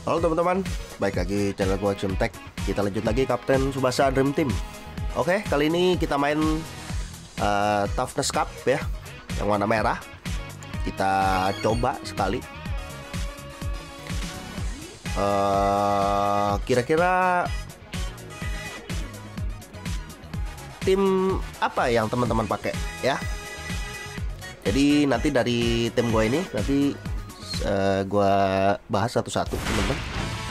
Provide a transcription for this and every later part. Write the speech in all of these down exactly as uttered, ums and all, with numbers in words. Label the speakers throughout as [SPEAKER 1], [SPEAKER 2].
[SPEAKER 1] Halo teman-teman, baik lagi channel gue Action Tech. Kita lanjut lagi Kapten Tsubasa Dream Team. Oke, kali ini kita main uh, Toughness Cup ya, yang warna merah. Kita coba sekali. Uh, kira-kira tim apa yang teman-teman pakai ya? Jadi nanti dari tim gue ini nanti Uh, gua bahas satu-satu teman-teman.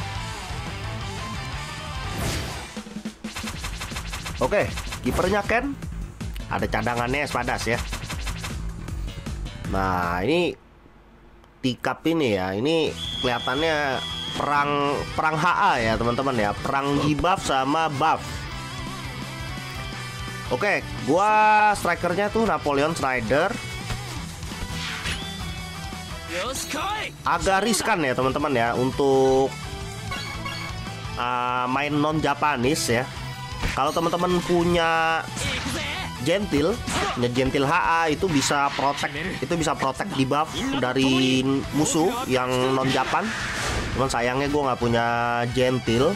[SPEAKER 1] Oke, kipernya Ken, ada cadangannya Espadas ya. Nah ini T-Cup ini ya, ini kelihatannya perang perang H A ya teman-teman ya, perang debuff sama buff. Oke, gua strikernya tuh Napoleon Strider. Agak riskan ya teman-teman ya untuk uh, main non Japanese ya. Kalau teman-teman punya Gentil, punya Gentil H A itu bisa protect, itu bisa protect debuff dari musuh yang non Japan. Cuman sayangnya gue nggak punya Gentil.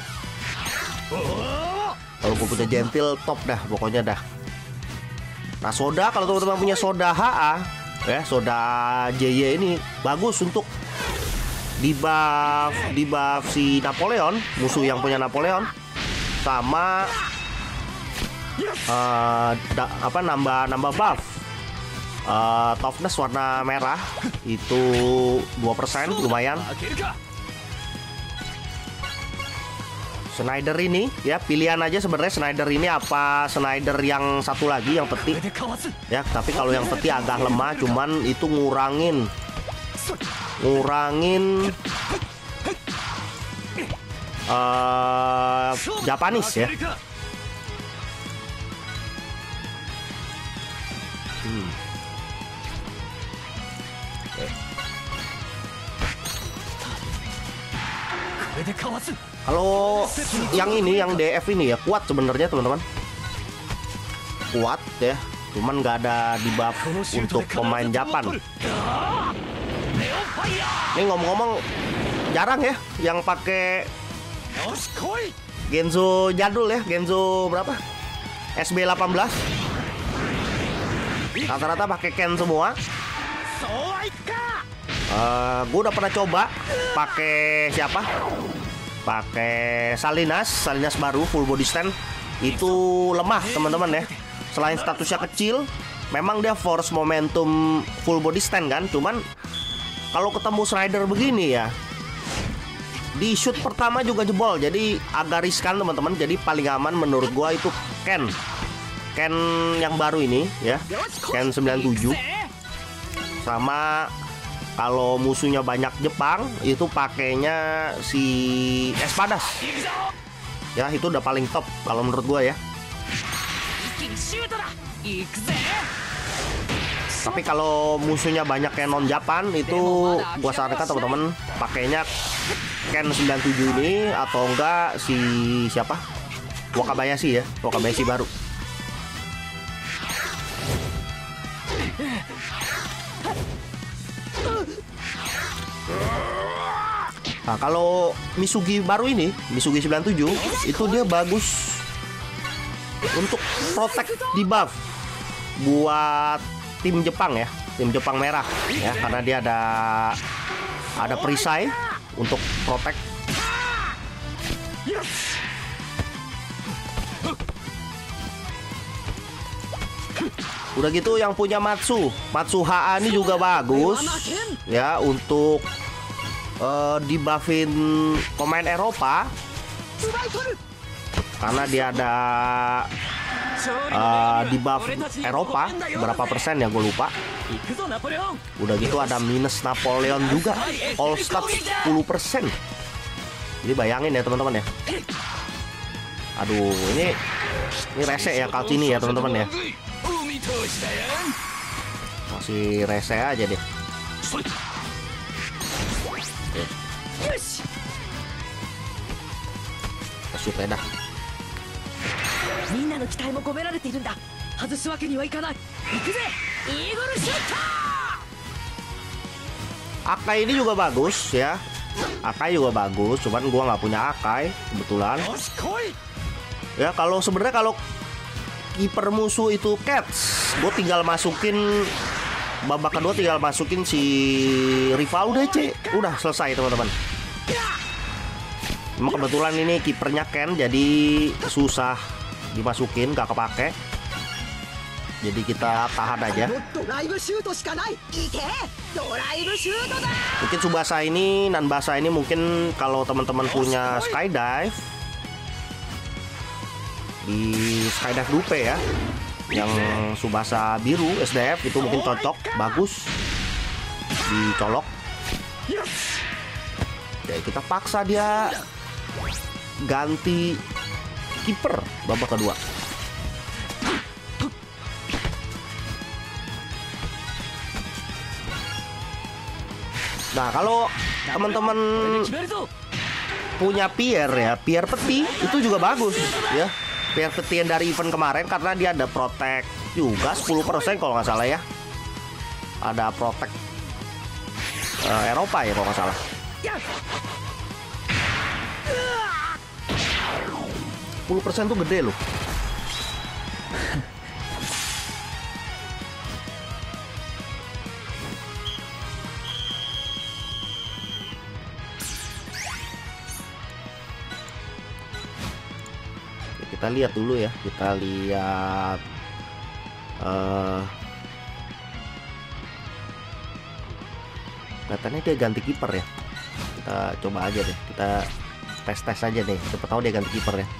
[SPEAKER 1] Kalau gue punya Gentil top dah pokoknya dah. Nah Soda, kalau teman-teman punya Soda H A ya, Soda J Y ini bagus untuk debuff debuff si Napoleon, musuh yang punya Napoleon, sama uh, da, apa nambah nambah buff uh, toughness warna merah itu dua persen, lumayan. Snyder ini ya, pilihan aja sebenarnya Snyder ini apa Snyder yang satu lagi yang peti ya, tapi kalau yang peti agak lemah, cuman itu ngurangin ngurangin uh, Japanese ya. Hmm. Okay. Kalau yang ini, yang D F ini ya kuat sebenarnya teman-teman, kuat ya, cuman nggak ada debuff untuk pemain Japan. Ini ngomong-ngomong jarang ya yang pakai Genzo jadul ya, Genzo berapa? S B delapan belas. Rata-rata pakai Ken semua. Uh, gue udah pernah coba pakai siapa? Pakai Salinas, Salinas baru full body stand, itu lemah teman-teman ya. Selain statusnya kecil, memang dia force momentum full body stand kan. Cuman kalau ketemu Strider begini ya, di shoot pertama juga jebol. Jadi agak riskan teman-teman. Jadi paling aman menurut gua itu Ken, Ken yang baru ini ya, Ken sembilan tujuh. Sama kalau musuhnya banyak Jepang, itu pakainya si Espadas. Ya, itu udah paling top kalau menurut gua ya. Tapi kalau musuhnya banyak yang non Japan, itu gua sarankan teman-teman pakainya Ken sembilan tujuh ini, atau enggak si siapa? Wakabayashi ya, Wakabayashi baru. Nah, kalau Misugi baru ini, Misugi sembilan tujuh, itu dia bagus untuk protect debuff buat tim Jepang ya, tim Jepang merah ya, karena dia ada ada perisai untuk protect. Udah gitu yang punya Matsu, Matsu H A ini juga bagus ya untuk uh, dibuffin pemain Eropa, karena dia ada uh, debuff Eropa berapa persen ya, gue lupa. Udah gitu ada minus Napoleon juga, all stat sepuluh persen. Jadi bayangin ya teman-teman ya. Aduh, ini ini rese ya Kaltini ya teman-teman ya. Masih rese aja deh. Oke. Shoot aja dah. Akai ini juga bagus ya. Akai juga bagus, cuman gua nggak punya Akai kebetulan. Ya kalau sebenarnya kalau kiper musuh itu Cats, gue tinggal masukin babak kedua, tinggal masukin si rival udah C, udah selesai teman-teman. Cuma kebetulan ini kipernya Ken, jadi susah dimasukin, gak kepake. Jadi kita tahan aja. Mungkin Tsubasa ini, Nanbasa ini mungkin kalau teman-teman punya Skydive, di Skydive Dupe ya, yang Tsubasa biru S D F itu mungkin cocok, bagus dicolok. Oke, kita paksa dia ganti kiper babak kedua. Nah, kalau teman-teman punya Pierre ya, Pierre peti itu juga bagus ya. Pierre peti yang dari event kemarin, karena dia ada protect juga sepuluh persen kalau nggak salah ya. Ada protect uh, Eropa ya kalau nggak salah. sepuluh persen tuh gede loh. Kita lihat dulu ya, kita lihat uh, katanya dia ganti kiper ya. Kita coba aja deh, kita tes tes aja deh, siapa tahu dia ganti kiper ya.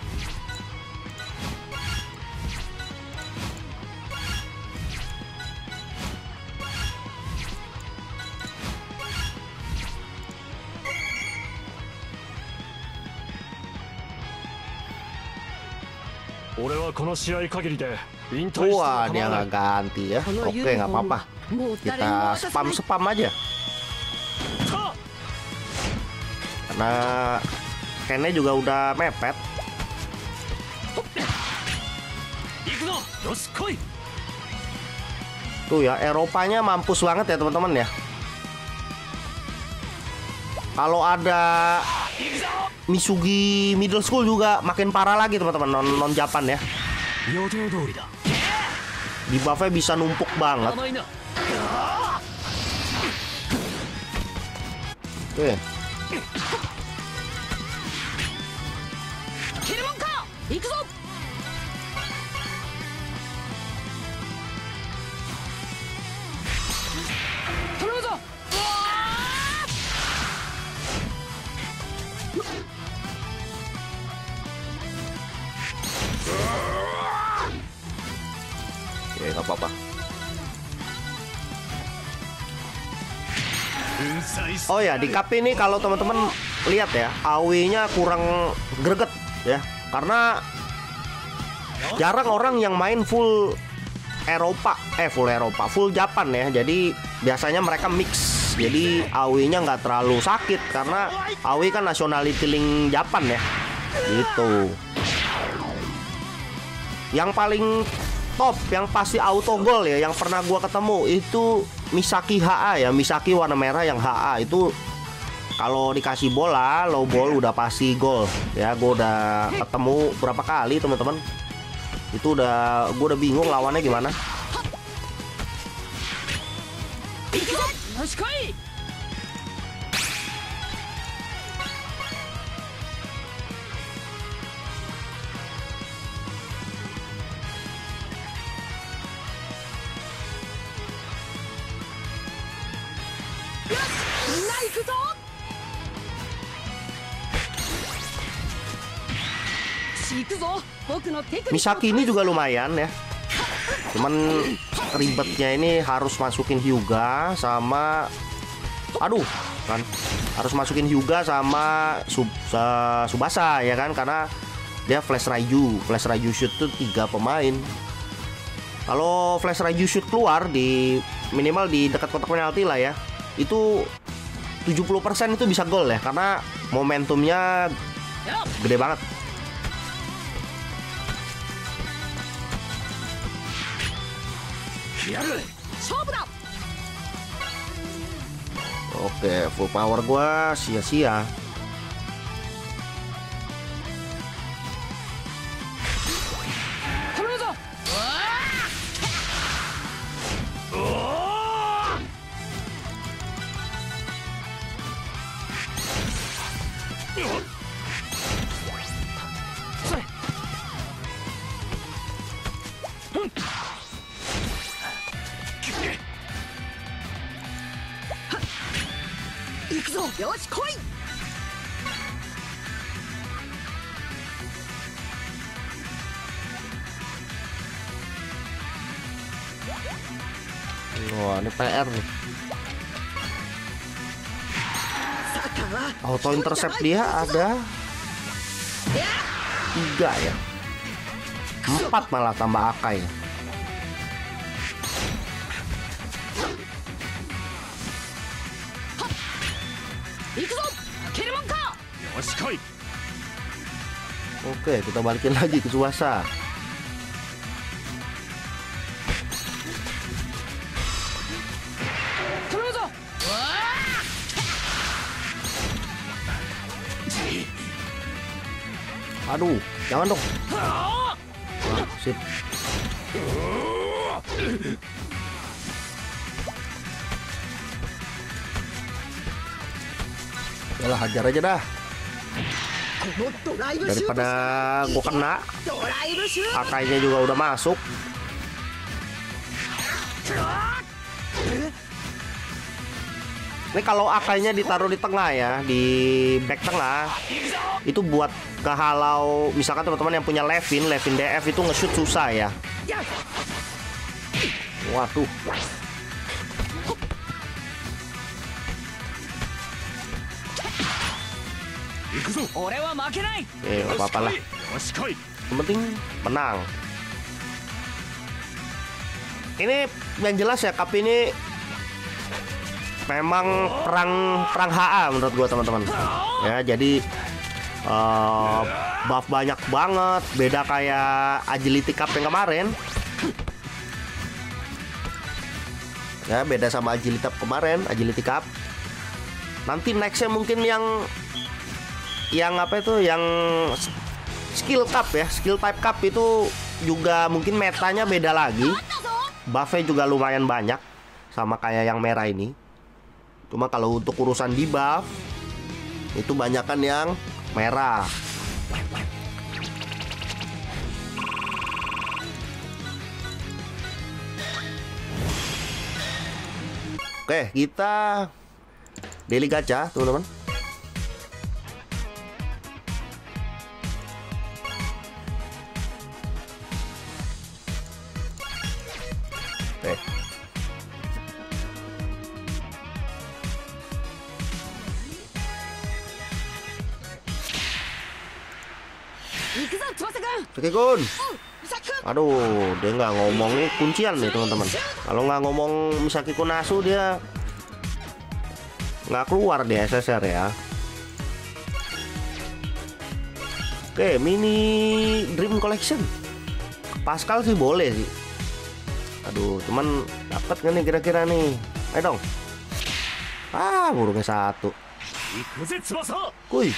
[SPEAKER 1] Wah, dia nggak ganti ya. Oke, nggak apa-apa. Kita spam-spam aja. Karena Kennya juga udah mepet. Tuh ya, Eropanya mampus banget ya teman-teman ya. Kalau ada Misugi Middle School juga makin parah lagi teman-teman, non non Japan ya. Di buffnya bisa numpuk banget. Oke. Oke, nggak apa-apa. Oh ya, di K P ini kalau teman-teman lihat ya, A W-nya kurang greget ya, karena jarang orang yang main full Eropa, eh full Eropa, full Japan ya. Jadi biasanya mereka mix. Jadi A W-nya nggak terlalu sakit karena A W kan nationality link Japan ya. Gitu. Yang paling top, yang pasti auto gol ya, yang pernah gua ketemu itu Misaki H A ya, Misaki warna merah yang H A itu kalau dikasih bola low ball udah pasti gol ya. Gua udah ketemu berapa kali teman-teman, itu udah gua udah bingung lawannya gimana. Misaki ini juga lumayan ya. Cuman ribetnya ini harus masukin Hyuga sama, aduh kan, harus masukin Hyuga sama Sub, uh, Tsubasa ya kan, karena dia Flash Raiju, Flash Raiju shoot tuh tiga pemain. Kalau Flash Raiju shoot keluar di minimal di dekat kotak penalti lah ya, itu tujuh puluh persen itu bisa gol ya, karena momentumnya gede banget. Oke, full power gua sia-sia. Wah, ini P R nih. Auto intercept dia ada tiga ya, empat malah tambah Akai. Oke, kita balikin lagi ke Tsubasa. Aduh, jangan dong. Ah, sip. Yalah, hajar aja dah. Daripada gua kena. Akainya juga udah masuk. Ini kalau Akainya ditaruh di tengah ya, di back tengah, itu buat kehalau misalkan teman-teman yang punya Levin, Levin D F itu nge-shoot susah ya. Waduh. Eh, gak apa-apa lah. Yang penting menang. Ini yang jelas ya, Cup ini memang perang perang H A menurut gua teman-teman. Ya, jadi uh, buff banyak banget, beda kayak Agility Cup yang kemarin. Ya, beda sama Agility Cup kemarin, Agility Cup. Nanti nextnya mungkin yang yang apa itu, yang Skill Cup ya, Skill Type Cup itu juga mungkin metanya beda lagi. Buffnya juga lumayan banyak, sama kayak yang merah ini. Cuma kalau untuk urusan di buff itu banyakan yang merah. Oke, kita daily gacha, teman-teman. Oke. Oke, Gun. Aduh, dia nggak ngomong nih, kuncian nih teman-teman. Kalau nggak ngomong Misaki Kunasu, dia nggak keluar di S S R ya. Oke, mini Dream Collection. Pascal sih boleh sih. Aduh, cuman dapat nggak nih kira-kira nih? Ayo dong. Ah, burungnya satu. Kuy.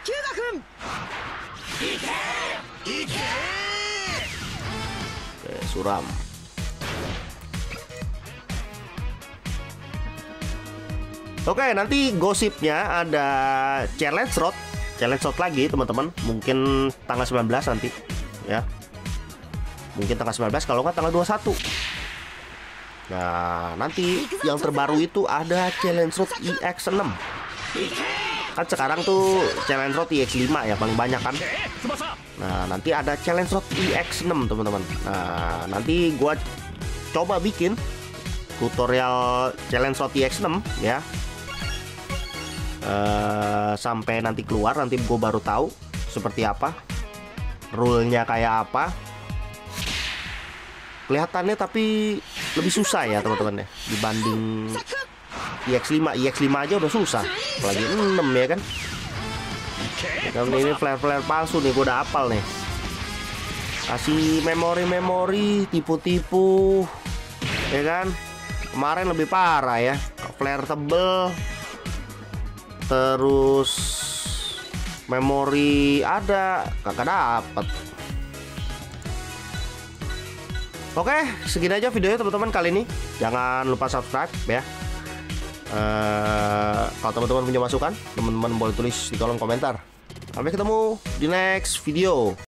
[SPEAKER 1] Oke, suram. Oke, nanti gosipnya ada challenge slot, challenge slot lagi teman-teman. Mungkin tanggal sembilan belas nanti, ya. Mungkin tanggal sembilan belas, kalau nggak tanggal dua puluh satu. Nah, nanti yang terbaru itu ada challenge slot I X enam. Kan sekarang tuh challenge slot I X lima ya paling banyak kan. Nah, nanti ada challenge slot I X enam teman-teman. Nah, nanti gua coba bikin tutorial challenge slot I X enam ya. Uh, sampai nanti keluar, nanti gue baru tahu seperti apa, rule-nya kayak apa. Kelihatannya tapi lebih susah ya teman-teman ya, dibanding I X lima. I X lima aja udah susah, apalagi enam ya kan. Dan ini flare-flare palsu nih, gue udah hafal nih. Kasih memori-memori, tipu-tipu, ya kan. Kemarin lebih parah ya, flare tebel, terus memori ada, kagak dapet. Oke, segini aja videonya teman-teman kali ini. Jangan lupa subscribe ya. Uh, kalau teman-teman punya masukan, teman-teman boleh tulis di kolom komentar. Sampai ketemu di next video.